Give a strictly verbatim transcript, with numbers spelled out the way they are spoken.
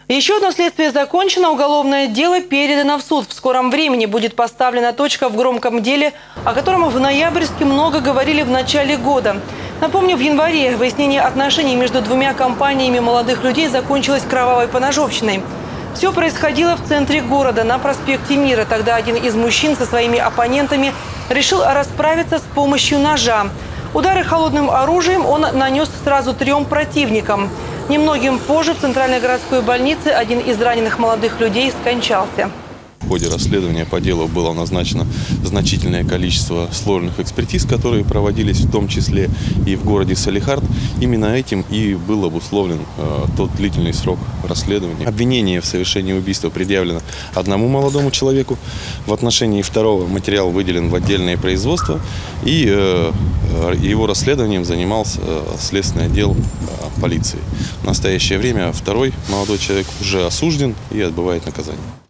Еще одно следствие закончено, уголовное дело передано в суд. В скором времени будет поставлена точка в громком деле, о котором в ноябрьске много говорили в начале года. Напомню, в январе выяснение отношений между двумя компаниями молодых людей закончилось кровавой поножовщиной. Все происходило в центре города, на проспекте Мира. Тогда один из мужчин со своими оппонентами решил расправиться с помощью ножа. Удары холодным оружием он нанес сразу трем противникам. Немногим позже в Центральной городской больнице один из раненых молодых людей скончался. В ходе расследования по делу было назначено значительное количество сложных экспертиз, которые проводились в том числе и в городе Салехард. Именно этим и был обусловлен э, тот длительный срок расследования. Обвинение в совершении убийства предъявлено одному молодому человеку. В отношении второго материал выделен в отдельное производство. И э, его расследованием занимался э, следственный отдел э, полиции. В настоящее время второй молодой человек уже осужден и отбывает наказание.